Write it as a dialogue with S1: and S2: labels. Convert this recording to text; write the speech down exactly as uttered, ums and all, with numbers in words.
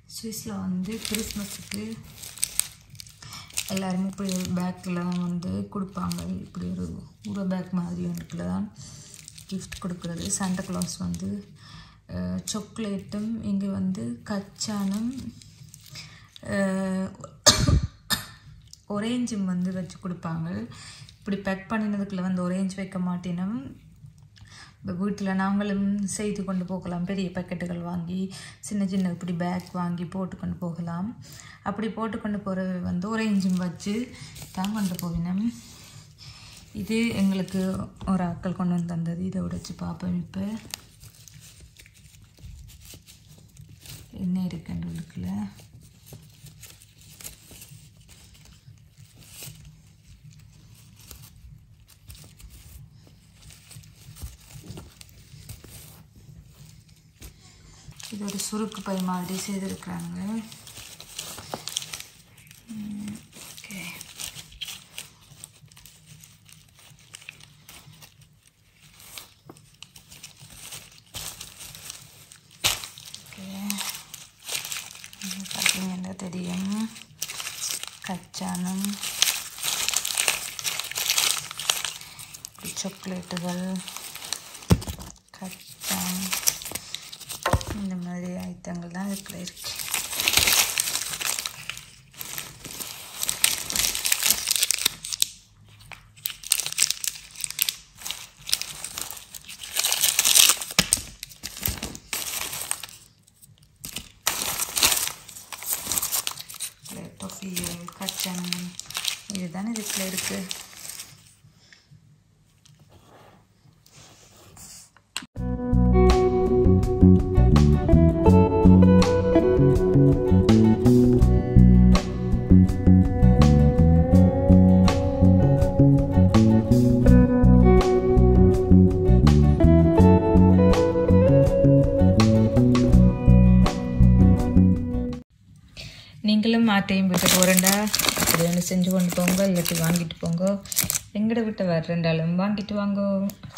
S1: ஸ்விஸ்ல வந்து கிறிஸ்மஸுக்கு எல்லாருமே இப்படி ஒரு பேக்கில் வந்து கொடுப்பாங்க. இப்படி ஒரு ஊர பேக் மாதிரி ஒன்றுக்குள்ள தான் கிஃப்ட் கொடுக்குறது. சாண்டா கிளாஸ் வந்து சாக்லேட்டும் இங்கே வந்து கச்சானும் ஒரேஞ்சும் வந்து வச்சு கொடுப்பாங்க. இப்படி பேக் பண்ணினதுக்குள்ளே வந்து ஒரேஞ்ச் வைக்க மாட்டேனும். இப்போ வீட்டில் நாங்களும் செய்து கொண்டு போகலாம். பெரிய பேக்கெட்டுகள் வாங்கி சின்ன சின்ன இப்படி பேக் வாங்கி போட்டு கொண்டு போகலாம். அப்படி போட்டு கொண்டு போகிறது வந்து ஒரேஞ்சும் வச்சு தான் கொண்டு போகணும். இது எங்களுக்கு ஒரு ஆட்கள் கொண்டு வந்து தந்தது. இதை உடைச்சு பார்ப்போம். இப்போ என்ன இருக்குன்னு உள்ளுக்குள்ள இது ஒரு சுருக்கு பை மாதிரி செய்திருக்கிறாங்க. ஓகே, பார்த்தீங்கன்னா தெரியும் கச்சானும் சாக்லேட்டுகள் கச்சான் இந்த மாதிரி ஐட்டங்கள் தான் இதுக்குள்ள இருக்கு. டொஃபியல் கச்சான் இதுதானே இதுக்குள்ள இருக்கு. நீங்களும் மாட்டையும் விட்டு போகிறேன்டா அப்படி ஒன்று செஞ்சு கொண்டு போங்க, இல்லாட்டி வாங்கிட்டு போங்க. எங்கட விட்ட வர்றேன்டாலும் வாங்கிட்டு வாங்க.